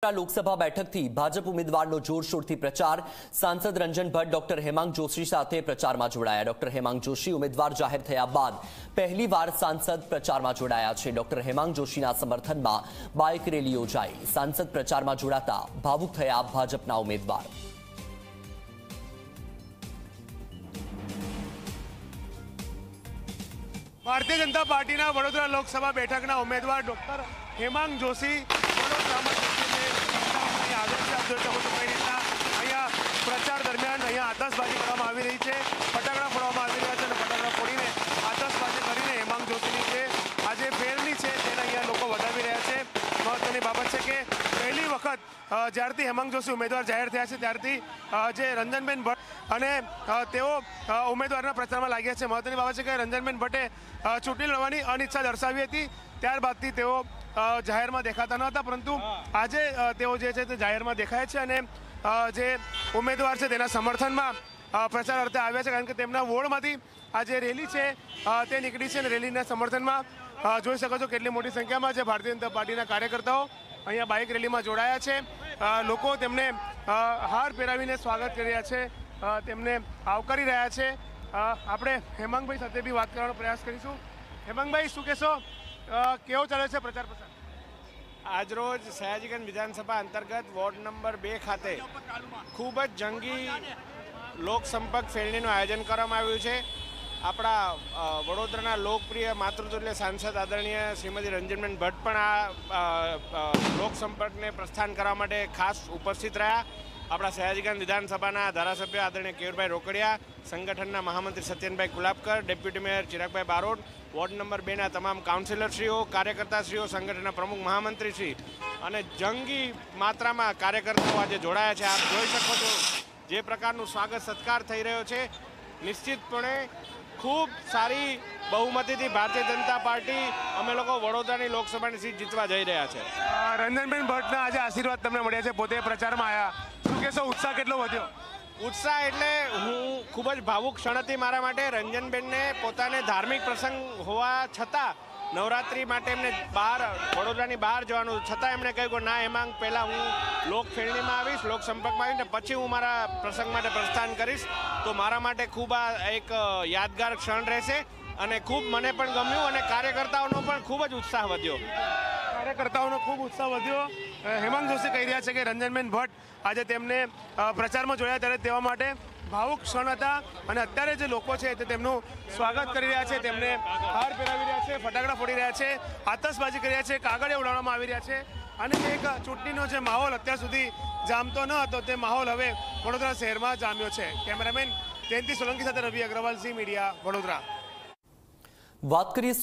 લોકસભા બેઠકથી ભાજપ ઉમેદવારનો જોરશોરથી પ્રચાર। સાંસદ રંજન ભટ્ટ ડોક્ટર હેમાંગ જોશી સાથે પ્રચારમાં જોડાયા। ડોક્ટર હેમાંગ જોશી ઉમેદવાર જાહેર થયા બાદ પહેલીવાર સાંસદ પ્રચારમાં જોડાયા છે। ડોક્ટર હેમાંગ જોશીના સમર્થનમાં બાઇક રેલી યોજાઈ। સાંસદ પ્રચારમાં જોડાતા ભાવુક થયા ભાજપના ઉમેદવાર। भारतीय जनता पार्टी वडोदरा लोकसभा बैठक उम्मीदवार डॉक्टर हेमांग जोशी प्रचार दरमियान अँ आतशबाजी करवामां आवी रही है। फटाकड़ा फोड़वामां आवी रह्या छे। फटाकड़ा फोड़ीने आतशबाजी करीने हेमांग जोशीनी जे आज फेरनी है तेने अहींया लोको वधावी रह्या छे। महत्वनी बाबत है कि पहली वखत ज्यारथी हेमांग जोशी उम्मीदवार जाहिर थया छे त्यारथी जे रंजनबेन भट्ट अने तेओ उम्मीदवारना प्रचारमां लाग्या छे। महत्वनी बाबत है कि रंजनबेन भट्टे चूंटणी लड़वानी अनिच्छा दर्शावी हती। त्यारबादथी तेओ जाहेरमां देखाता नहोता, परंतु आजे तेओ जे छे ते जाहेरमां देखाय छे अने जे उम्मीदवार है तेना समर्थનમાં प्रचार अर्थे આવ્યા છે। कारण કે તેમના વોર્ડમાંથી આ જે રેલી છે તે નીકળી છે અને રેલીના સમર્થનમાં જોઈ શકો છો કેટલી મોટી સંખ્યામાં જે ભારતીય જનતા પાર્ટીના કાર્યકર્તાઓ અહીંયા બાઇક રેલીમાં જોડાયા છે। લોકો તેમને હાર પહેરાવીને સ્વાગત કરી રહ્યા છે, તેમને આવકારી રહ્યા છે। આપણે હેમાંગભાઈ સાથે બી વાત કરવાનો પ્રયાસ કરીશું। હેમાંગભાઈ, શું કહેશો, કેવો ચાલે છે પ્રચાર પ્રસાર? આજરોજ સયાજીગંજ વિધાનસભા અંતર્ગત વોર્ડ નંબર 2 ખાતે ખૂબ જ જંગી લોકસંપર્ક ફેરણીનું આયોજન કરવામાં આવ્યું છે। આપણા વડોદરાના લોકપ્રિય માતૃતુલ્ય સાંસદ આદરણીય શ્રીમતી રંજનબેન ભટ્ટ પણ આ લોકસંપર્કને પ્રસ્થાન કરવા માટે ખાસ ઉપસ્થિત રહ્યા। આપણા સયાજીગંજ વિધાનસભાના ધારાસભ્ય આદરણીય કેયુરભાઈ રોકડિયા, સંગઠનના મહામંત્રી Satyanbhai Kulabkar, deputy mayor Chiragbhai Barot, ward number 2ના તમામ કાઉન્સિલરશ્રીઓ, કાર્યકર્તાશ્રીઓ, સંગઠનના પ્રમુખ મહામંત્રીશ્રી અને જંગી માત્રામાં કાર્યકર્તાઓ આજે જોડાયા છે। આપ જોઈ શકો છો જે પ્રકારનું સ્વાગત સત્કાર થઈ રહ્યો છે। નિશ્ચિતપણે ખૂબ સારી બહુમતીથી ભારતીય જનતા પાર્ટી અમે લોકો વડોદરાની લોકસભાની સીટ જીતવા જઈ રહ્યા છે। રંજનબેન ભટ્ટના આજે આશીર્વાદ તમને મળ્યા છે, પોતે પ્રચારમાં આવ્યા, શું કહેશો, ઉત્સાહ કેટલો વધ્યો? ઉત્સાહ એટલે હું ખૂબ જ ભાવુક ક્ષણ હતી મારા માટે। રંજનબેનને પોતાને ધાર્મિક પ્રસંગ હોવા છતાં નવરાત્રિ માટે એમને વડોદરાની બહાર જવાનું છતાં એમણે કહ્યું કે ના હેમાંગ, પહેલાં હું લોક ફેરણીમાં આવીશ, લોક સંપર્કમાં આવીશ ને પછી હું મારા પ્રસંગ માટે પ્રસ્થાન કરીશ। તો મારા માટે ખૂબ આ એક યાદગાર ક્ષણ રહેશે અને ખૂબ મને પણ ગમ્યું અને કાર્યકર્તાઓનો પણ ખૂબ જ ઉત્સાહ વધ્યો। કાર્યકર્તાઓનો ખૂબ ઉત્સાહ વધ્યો। હેમાંગ જોશી કહી રહ્યા છે કે રંજનબેન ભટ્ટ આજે તેમને પ્રચારમાં જોયા ત્યારે તેવા માટે ભાવુક ક્ષણ હતા અને અત્યારે જે લોકો છે તે તેમનું સ્વાગત કરી રહ્યા છે, તેમને હાર પહેરાવી રહ્યા છે, ફટાકડા ફોડી રહ્યા છે, આતશબાજી કરી રહ્યા છે, કાગળિયા ઉડાડવામાં આવી રહ્યા છે અને એક ચૂંટણીનો જે માહોલ અત્યાર સુધી જામતો ન હતો તે માહોલ હવે વડોદરા શહેરમાં જામ્યો છે। કેમેરામેન જયંતિ સોલંકી સાથે રવિ અગ્રવાલ, ઝી મીડિયા, વડોદરા। વાત કરીએ